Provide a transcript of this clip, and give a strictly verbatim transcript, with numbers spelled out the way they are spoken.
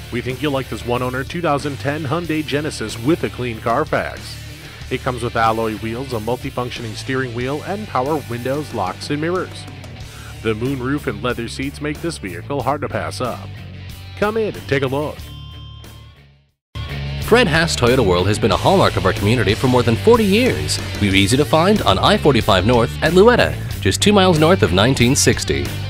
We think you'll like this one-owner two thousand ten Hyundai Genesis with a clean Carfax. It comes with alloy wheels, a multifunctioning steering wheel, and power windows, locks, and mirrors. The moonroof and leather seats make this vehicle hard to pass up. Come in and take a look. Fred Haas Toyota World has been a hallmark of our community for more than forty years. We're easy to find on I forty-five North at Louetta, just two miles north of nineteen sixty.